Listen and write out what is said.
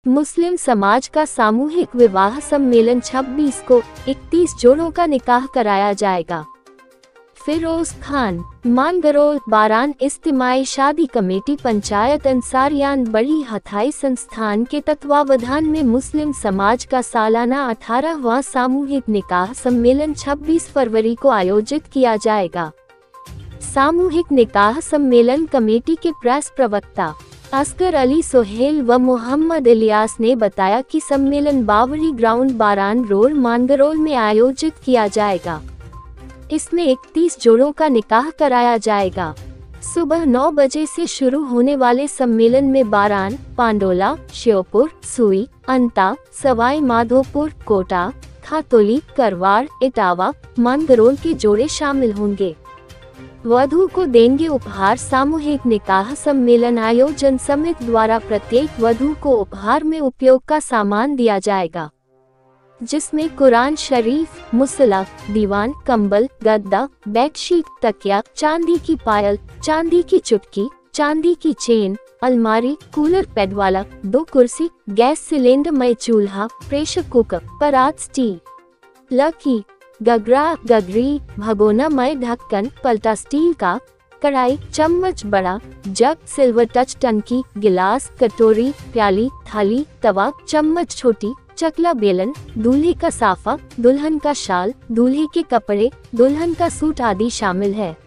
मुस्लिम समाज का सामूहिक विवाह सम्मेलन 26 को 31 जोड़ों का निकाह कराया जाएगा। फिरोज खान, मानगरोल बारान इज्तिमाई शादी कमेटी पंचायत अंसारियान बड़ी हथाई संस्थान के तत्वावधान में मुस्लिम समाज का सालाना 18वां सामूहिक निकाह सम्मेलन 26 फरवरी को आयोजित किया जाएगा। सामूहिक निकाह सम्मेलन कमेटी के प्रेस प्रवक्ता असगर अली सोहेल व मोहम्मद इलियास ने बताया कि सम्मेलन बावरी ग्राउंड बारान रोड मानगरोल में आयोजित किया जाएगा। इसमें 31 जोड़ों का निकाह कराया जाएगा। सुबह 9 बजे से शुरू होने वाले सम्मेलन में बारान, पांडोला, श्योपुर, सुई, अंता, सवाई माधोपुर, कोटा, खातोली, करवाड़, इटावा, मानगरोल के जोड़े शामिल होंगे। वधू को देंगे उपहार। सामूहिक निकाह सम्मेलन आयोजन समिति द्वारा प्रत्येक वधू को उपहार में उपयोग का सामान दिया जाएगा, जिसमें कुरान शरीफ, मुसल्ला, दीवान, कंबल, गद्दा, बेडशीट, तकिया, चांदी की पायल, चांदी की चुटकी, चांदी की चेन, अलमारी, कूलर पैड वाला, 2 कुर्सी, गैस सिलेंडर मय चूल्हा, प्रेशर कुकर, परात स्टील, लकी, गगरा, गगरी, भगोना मय ढक्कन, पलटा स्टील का, कढ़ाई, चम्मच बड़ा, जग, सिल्वर टच टंकी, गिलास, कटोरी, प्याली, थाली, तवा, चम्मच छोटी, चकला बेलन, दूल्हे का साफा, दुल्हन का शाल, दूल्हे के कपड़े, दुल्हन का सूट आदि शामिल है।